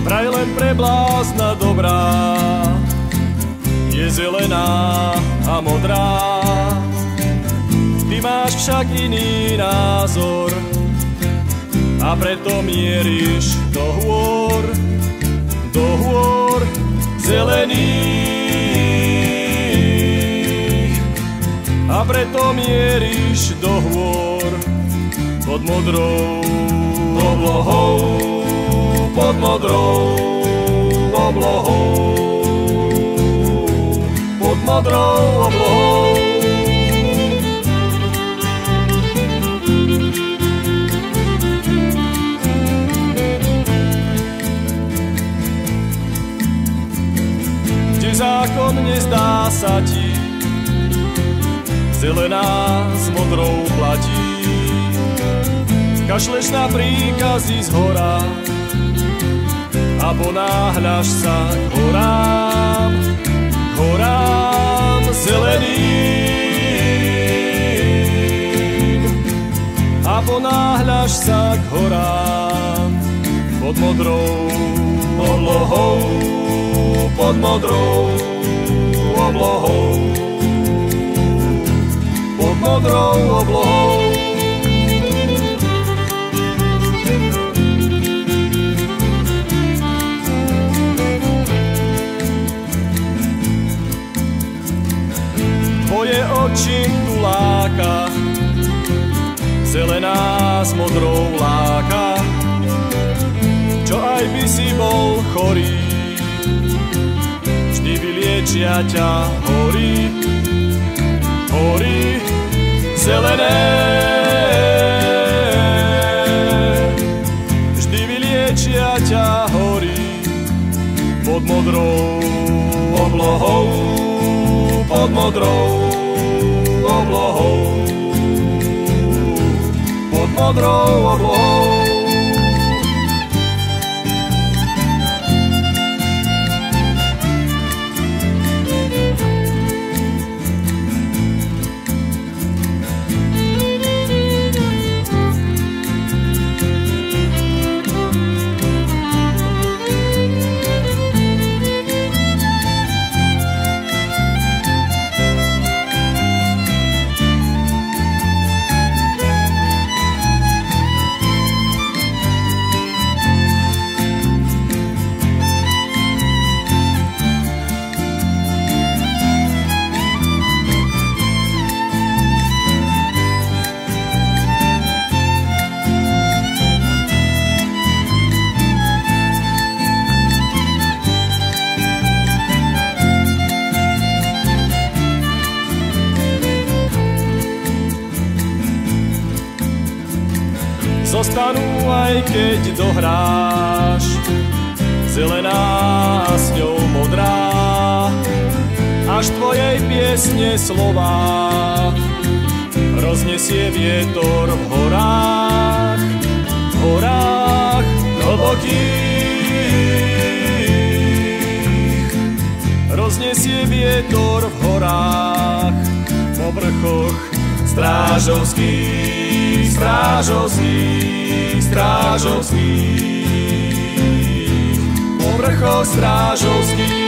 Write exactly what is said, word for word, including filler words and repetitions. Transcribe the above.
vraj len pre blázna dobrá, je zelená a modrá. Ty máš však iný názor a preto mieríš do hôr, do hôr zelených. A preto mieríš do hôr pod modrou oblohou, pod modrou oblohou, pod modrou oblohou. Kde zákon nezdá sa ti, zelená s modrou platí. Kašleš na príkazy zhora a ponáhľaš sa k horám, k horám zeleným. A ponáhľaš sa k horám pod modrou oblohou, pod modrou oblohou, pod modrou oblohou. Tvoje oči tu láka, zelená s modrou láka. Čo aj by si bol chorý, vždy vyliečia ťa hory, hory zelené. Vždy vyliečia ťa hory pod modrou oblohou, pod modrou oblohou, pod modrou oblohou. Zostanú aj keď dohráš, zelená a s ňou modrá, až tvojej piesne slová roznesie vietor v horách, v horách hlbokých. Roznesie vietor v horách, po vrchoch strážovských, strážovských, strážovských, po vrchoch strážovských.